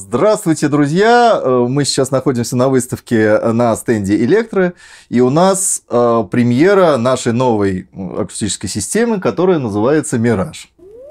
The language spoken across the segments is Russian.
Здравствуйте, друзья! Мы сейчас находимся на выставке на стенде Электро, и у нас премьера нашей новой акустической системы, которая называется Мираж.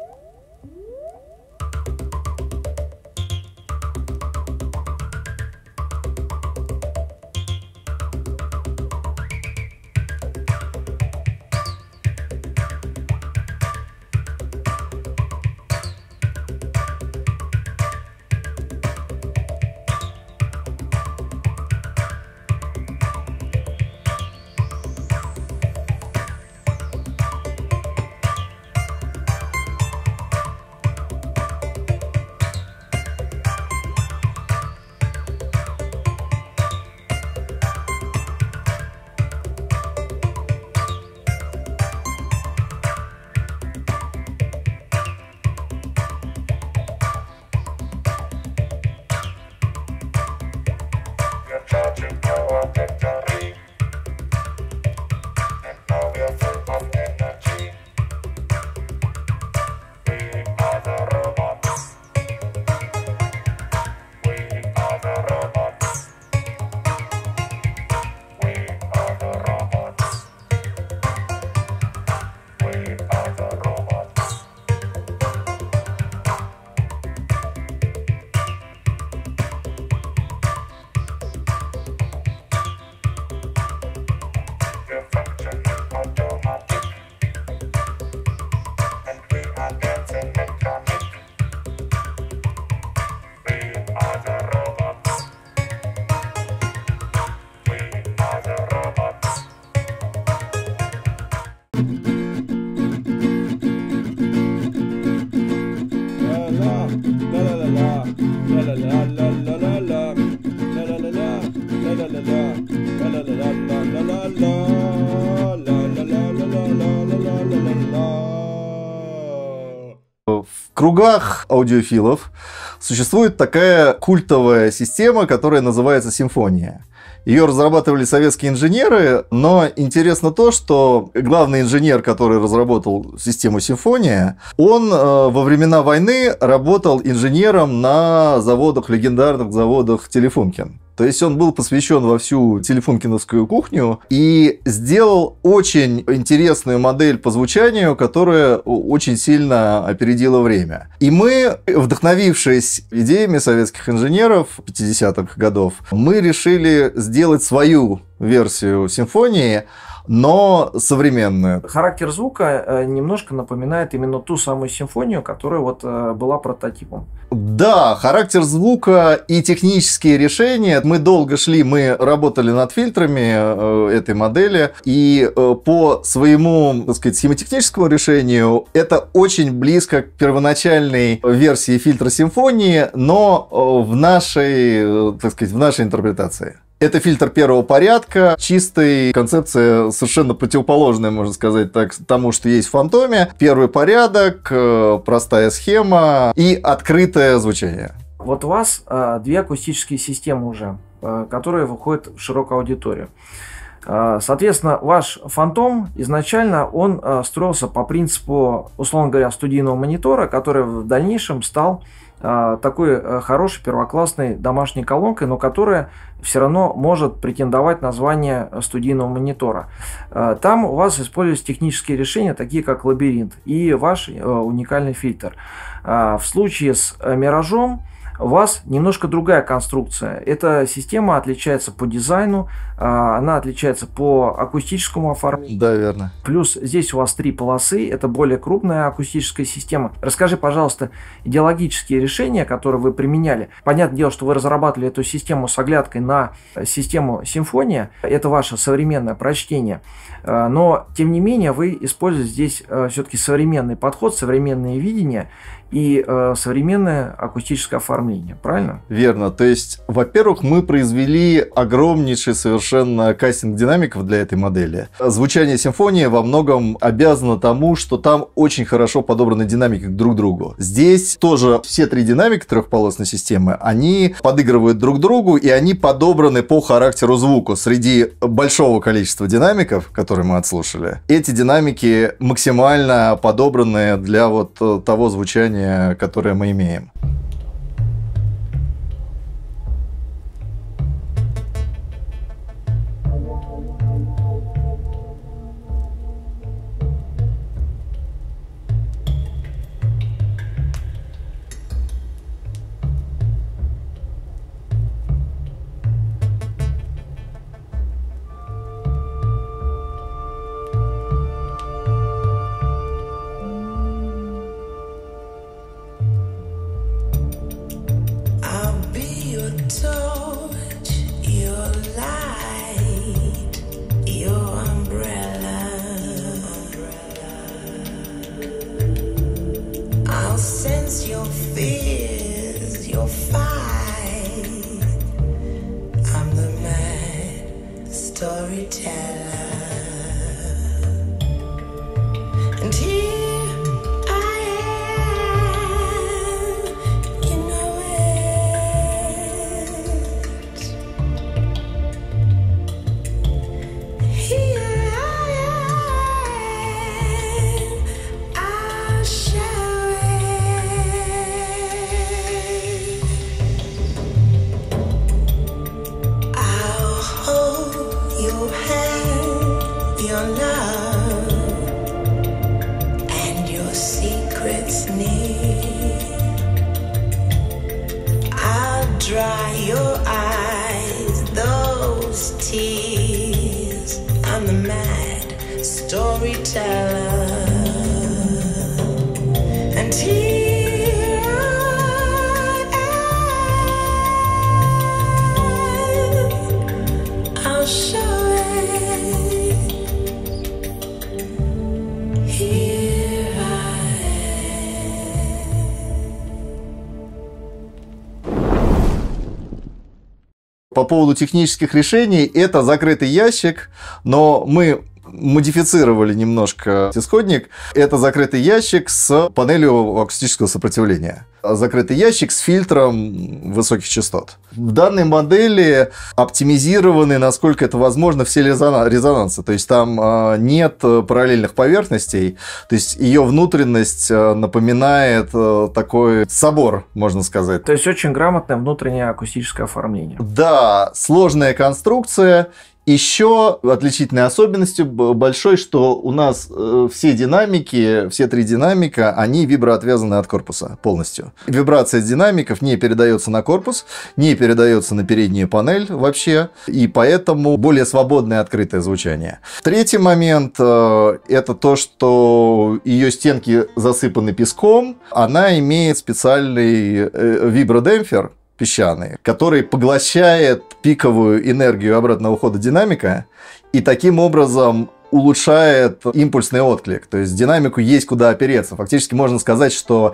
В кругах аудиофилов существует такая культовая система, которая называется симфония. Ее разрабатывали советские инженеры, но интересно то, что главный инженер, который разработал систему симфония, он во времена войны работал инженером на заводах, легендарных заводах Телефункен. То есть он был посвящен во всю телефункиновскую кухню и сделал очень интересную модель по звучанию, которая очень сильно опередила время. И мы, вдохновившись идеями советских инженеров 50-х годов, мы решили сделать свою версию симфонии, но современную. Характер звука немножко напоминает именно ту самую симфонию, которая вот была прототипом. Да, характер звука и технические решения. Мы долго шли, мы работали над фильтрами этой модели, и по своему, так сказать, схемотехническому решению это очень близко к первоначальной версии фильтра симфонии, но в нашей, так сказать, в нашей интерпретации. Это фильтр первого порядка, чистая концепция, совершенно противоположная, можно сказать так, тому, что есть в Фантоме. Первый порядок, простая схема и открытое звучание. Вот у вас две акустические системы уже, которые выходят в широкую аудиторию. Соответственно, ваш Фантом изначально он строился по принципу, условно говоря, студийного монитора, который в дальнейшем стал такой хорошей первоклассной домашней колонкой, но которая все равно может претендовать на звание студийного монитора. Там у вас используются технические решения, такие как лабиринт и ваш уникальный фильтр. В случае с Миражом у вас немножко другая конструкция. Эта система отличается по дизайну, она отличается по акустическому оформлению. Да, верно. Плюс здесь у вас 3 полосы, это более крупная акустическая система. Расскажи, пожалуйста, идеологические решения, которые вы применяли. Понятное дело, что вы разрабатывали эту систему с оглядкой на систему симфония, это ваше современное прочтение. Но, тем не менее, вы используете здесь все-таки современный подход, современное видение и современное акустическое оформление, правильно? Верно. То есть, во-первых, мы произвели огромнейший совершенно кастинг динамиков для этой модели. Звучание симфонии во многом обязано тому, что там очень хорошо подобраны динамики друг к другу. Здесь тоже все 3 динамика трехполосной системы, они подыгрывают друг другу, и они подобраны по характеру звука. Среди большого количества динамиков, которые мы отслушали, эти динамики максимально подобраны для вот того звучания, которое мы имеем. storyteller. And here I am, you know it. Here I am, I'll show it. I'll hold your hand, your love, and your secrets near. I'll dry your eyes, those tears. I'm the mad storyteller. And here I am, I'll show it. Here I По поводу технических решений, это закрытый ящик, но мы модифицировали немножко исходник. Это закрытый ящик с панелью акустического сопротивления. Закрытый ящик с фильтром высоких частот. В данной модели оптимизированы, насколько это возможно, все резонансы. То есть там нет параллельных поверхностей. То есть ее внутренность напоминает такой собор, можно сказать. То есть очень грамотное внутреннее акустическое оформление. Да, сложная конструкция. Еще отличительной особенностью большой, что у нас все динамики, все три динамика, они виброотвязаны от корпуса полностью. Вибрация динамиков не передается на корпус, не передается на переднюю панель вообще, и поэтому более свободное открытое звучание. Третий момент – это то, что ее стенки засыпаны песком, она имеет специальный вибродемпфер, песчаный, который поглощает пиковую энергию обратного ухода динамика и таким образом улучшает импульсный отклик. То есть динамику есть куда опереться. Фактически можно сказать, что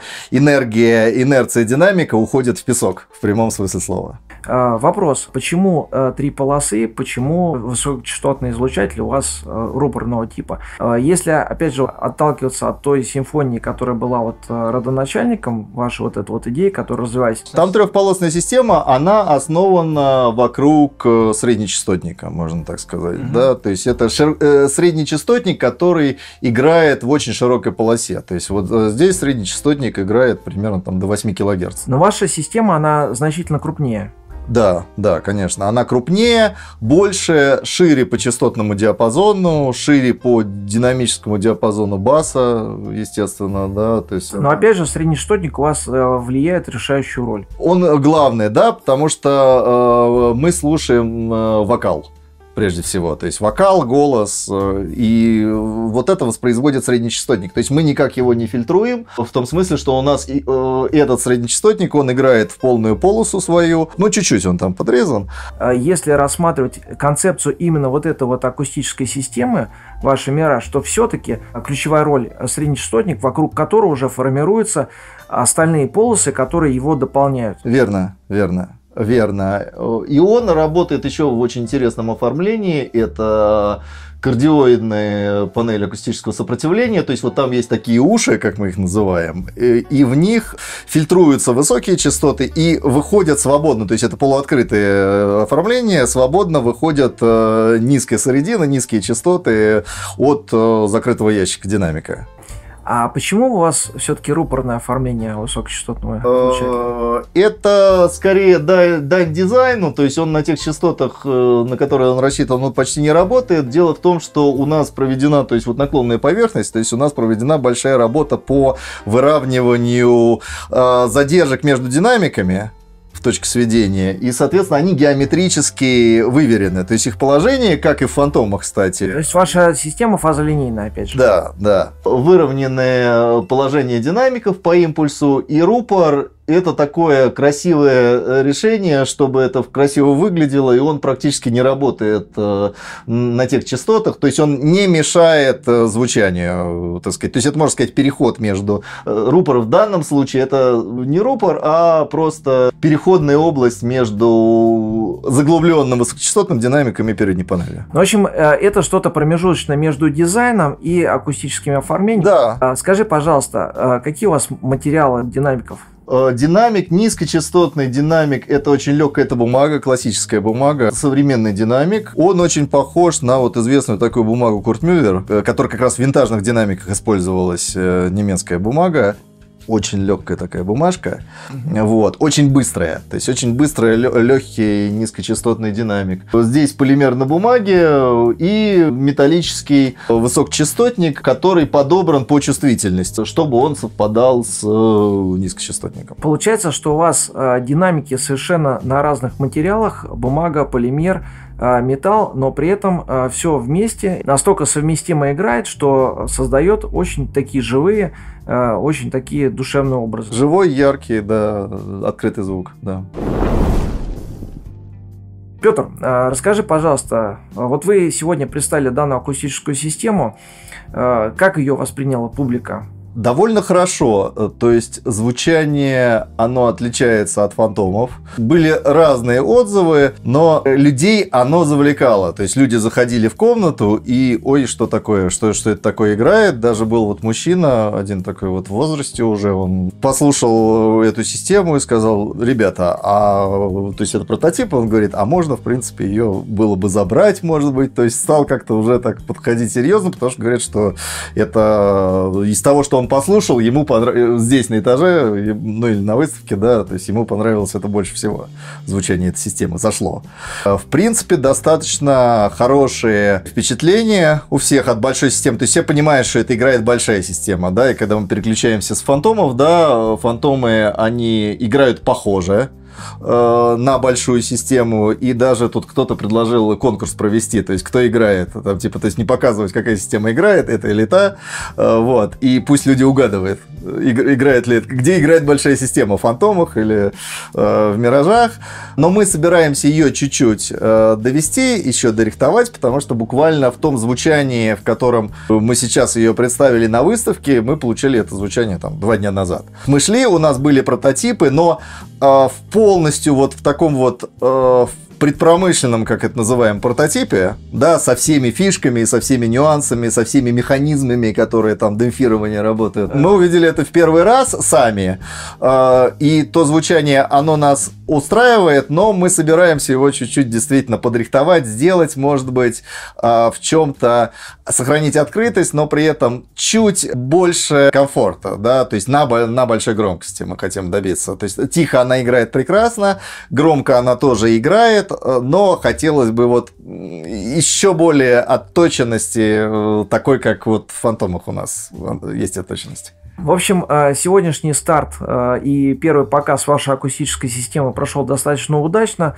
инерция динамика уходит в песок, в прямом смысле слова. Вопрос. Почему три полосы, почему высокочастотный излучатель у вас рупорного типа? Если, опять же, отталкиваться от той симфонии, которая была вот родоначальником, вашей вот этой вот идеи, которая развивается. Там трехполосная система, она основана вокруг среднечастотника, можно так сказать. Да? То есть это среднечастотник, который играет в очень широкой полосе. То есть вот здесь среднечастотник играет примерно там, до 8 кГц. Но ваша система, она значительно крупнее. Да, да, конечно. Она крупнее, больше, шире по частотному диапазону, шире по динамическому диапазону баса, естественно, да. То есть... Но опять же, среднечастотник у вас влияет решающую роль. Он главный, да, потому что мы слушаем вокал. Прежде всего. То есть вокал, голос, и вот это воспроизводит среднечастотник. То есть мы никак его не фильтруем, в том смысле, что у нас этот среднечастотник, он играет в полную полосу свою, ну чуть-чуть он там подрезан. Если рассматривать концепцию именно вот этой вот акустической системы, ваша мера, что все-таки ключевая роль среднечастотник, вокруг которого уже формируются остальные полосы, которые его дополняют. Верно, верно. Верно. И он работает еще в очень интересном оформлении. Это кардиоидная панель акустического сопротивления. То есть вот там есть такие уши, как мы их называем, и в них фильтруются высокие частоты и выходят свободно. То есть это полуоткрытое оформление. Свободно выходят низкая середина, низкие частоты от закрытого ящика динамика. А почему у вас все-таки рупорное оформление высокочастотного излучателя? Это скорее дань дизайну, то есть он на тех частотах, на которые он рассчитан, он почти не работает. Дело в том, что у нас проведена, то есть вот наклонная поверхность, то есть у нас проведена большая работа по выравниванию задержек между динамиками в точке сведения, и, соответственно, они геометрически выверены. То есть их положение, как и в фантомах, кстати. То есть ваша система фазолинейная, опять же. Да, да. Выровненное положение динамиков по импульсу, и рупор это такое красивое решение, чтобы это красиво выглядело, и он практически не работает на тех частотах, то есть он не мешает звучанию, так сказать. То есть это, можно сказать, переход между рупором. В данном случае это не рупор, а просто переходная область между заглубленным высокочастотным динамиком и передней панели. В общем, это что-то промежуточное между дизайном и акустическим оформлением. Да. Скажи, пожалуйста, какие у вас материалы динамиков? Динамик, низкочастотный динамик, это очень легкая, это бумага, классическая бумага, современный динамик. Он очень похож на вот известную такую бумагу Курт Мюллер, которая как раз в винтажных динамиках использовалась, немецкая бумага. Очень легкая такая бумажка, вот, очень быстрая, то есть очень быстрый, легкий, низкочастотный динамик. Здесь полимер на бумаге и металлический высокочастотник, который подобран по чувствительности, чтобы он совпадал с низкочастотником. Получается, что у вас динамики совершенно на разных материалах, бумага, полимер, металл, но при этом все вместе настолько совместимо играет, что создает очень такие живые, очень такие душевные образы. Живой, яркий, да, открытый звук, да. Петр, расскажи, пожалуйста, вот вы сегодня представили данную акустическую систему, как ее восприняла публика? Довольно хорошо, то есть звучание, оно отличается от фантомов. Были разные отзывы, но людей оно завлекало. То есть люди заходили в комнату и, ой, что такое, что это такое играет. Даже был вот мужчина, один такой вот в возрасте уже, он послушал эту систему и сказал: ребята, то есть это прототип, он говорит, а можно, в принципе, ее было бы забрать, может быть. То есть стал как-то уже так подходить серьезно, потому что говорят, что это из того, что он послушал, ему понравилось здесь на этаже, ну или на выставке, да, то есть ему понравилось это больше всего, звучание этой системы, зашло. В принципе, достаточно хорошие впечатления у всех от большой системы, то есть все понимают, что это играет большая система, да, и когда мы переключаемся с фантомов, да, фантомы, они играют похоже на большую систему, и даже тут кто-то предложил конкурс провести, то есть кто играет, там, типа, то есть не показывать, какая система играет, это или та, вот, и пусть люди угадывают, играет ли это, где играет большая система, в фантомах или в миражах, но мы собираемся ее чуть-чуть довести, еще дорихтовать, потому что буквально в том звучании, в котором мы сейчас ее представили на выставке, мы получили это звучание там 2 дня назад. Мы шли, у нас были прототипы, но полностью вот в таком вот предпромышленном, как это называем, прототипе, да, со всеми фишками, со всеми нюансами, со всеми механизмами, которые там демпфирование работают. Мы увидели это в первый раз сами, и то звучание, оно нас устраивает, но мы собираемся его чуть-чуть действительно подрихтовать, сделать, может быть, в чем-то сохранить открытость, но при этом чуть больше комфорта, да, то есть на большой громкости мы хотим добиться. То есть тихо она играет прекрасно, громко она тоже играет, но хотелось бы вот еще более отточенности, такой, как вот в фантомах у нас есть отточенность. В общем, сегодняшний старт и первый показ вашей акустической системы прошел достаточно удачно,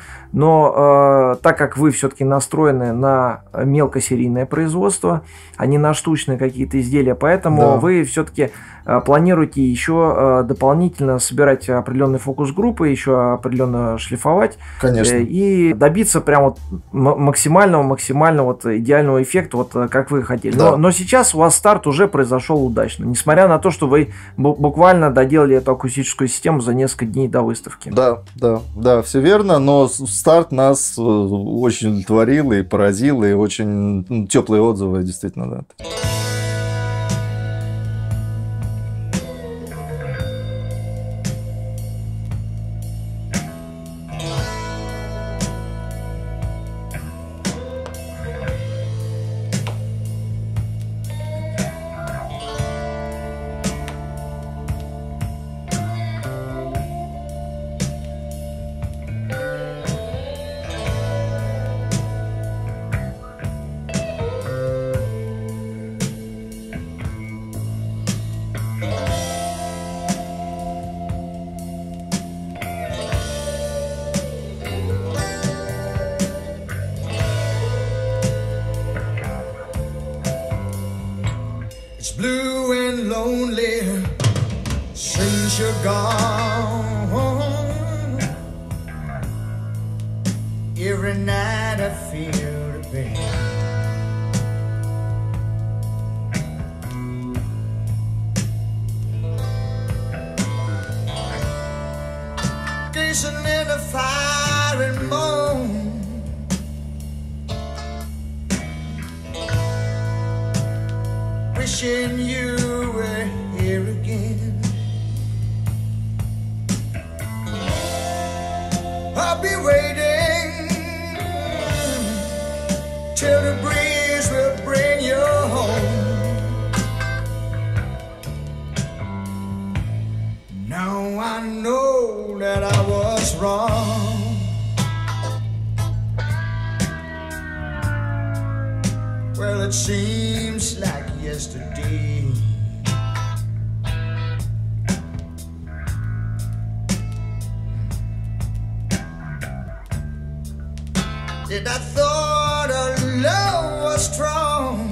но так как вы все-таки настроены на мелкосерийное производство, а не на штучные какие-то изделия, поэтому вы все-таки планируете еще дополнительно собирать определенные фокус-группы, еще определенно шлифовать. Конечно. И добиться прям вот максимального вот идеального эффекта, вот как вы хотели. Да. Но сейчас у вас старт уже произошел удачно, несмотря на то, что вы буквально доделали эту акустическую систему за несколько дней до выставки. Да, все верно, но старт нас очень удовлетворил и поразил, и очень теплые отзывы, действительно, да. Every night I feel the pain. Gazing in the fire and moan, wishing you were here again. I'll be waiting till the breeze will bring you home. Now I know that I was wrong. Well, it seems like yesterday. And I thought our love was strong,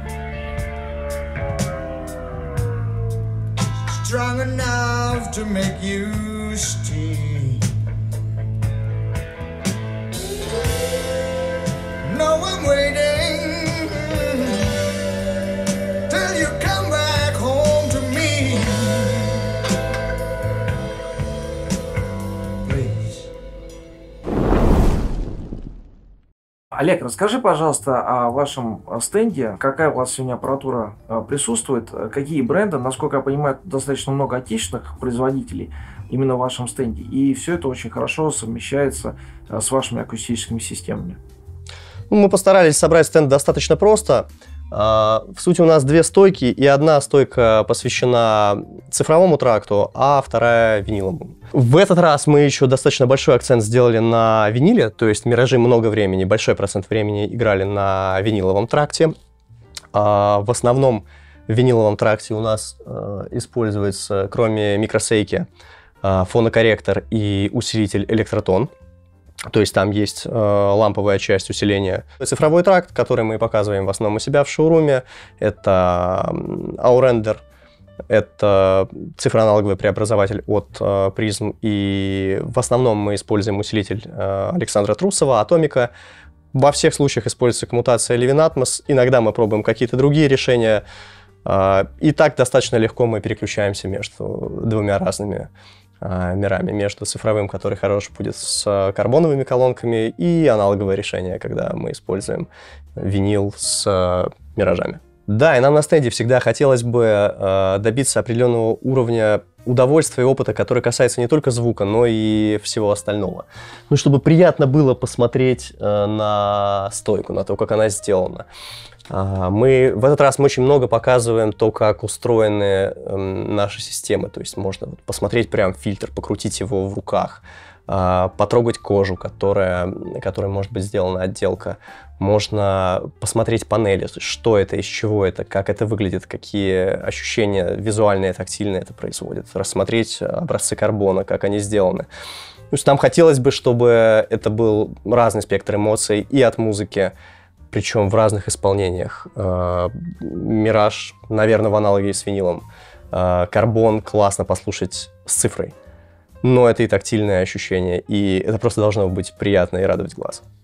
strong enough to make you stay. No, I'm waiting till you come back home to me. Please. Олег, расскажи, пожалуйста, о вашем стенде. Какая у вас сегодня аппаратура присутствует? Какие бренды? Насколько я понимаю, достаточно много отечественных производителей именно в вашем стенде. И все это очень хорошо совмещается с вашими акустическими системами. Мы постарались собрать стенд достаточно просто. В сути, у нас две стойки, и одна стойка посвящена цифровому тракту, а вторая виниловому. В этот раз мы еще достаточно большой акцент сделали на виниле, то есть «Миражи» много времени, большой процент времени играли на виниловом тракте. В основном в виниловом тракте у нас используется, кроме микросейки, фонокорректор и усилитель электротон. То есть там есть ламповая часть усиления. Цифровой тракт, который мы показываем в основном у себя в шоуруме, это Aurender, это цифроаналоговый преобразователь от Prism, и в основном мы используем усилитель Александра Трусова, Атомика. Во всех случаях используется коммутация Levin Atmos, иногда мы пробуем какие-то другие решения, и так достаточно легко мы переключаемся между двумя разными мирами, между цифровым, который хорош будет с карбоновыми колонками, и аналоговое решение, когда мы используем винил с миражами. Да, и нам на стенде всегда хотелось бы добиться определенного уровня удовольствия и опыта, который касается не только звука, но и всего остального. Ну, чтобы приятно было посмотреть на стойку, на то, как она сделана. Мы в этот раз мы очень много показываем то, как устроены наши системы. То есть можно посмотреть прям фильтр, покрутить его в руках, потрогать кожу, которая может быть сделана отделка. Можно посмотреть панели, что это, из чего это, как это выглядит, какие ощущения визуальные, тактильные это производит. Рассмотреть образцы карбона, как они сделаны. То есть нам хотелось бы, чтобы это был разный спектр эмоций и от музыки, причем в разных исполнениях. Мираж, наверное, в аналоге с винилом. Карбон классно послушать с цифрой. Но это и тактильное ощущение, и это просто должно быть приятно и радовать глаз.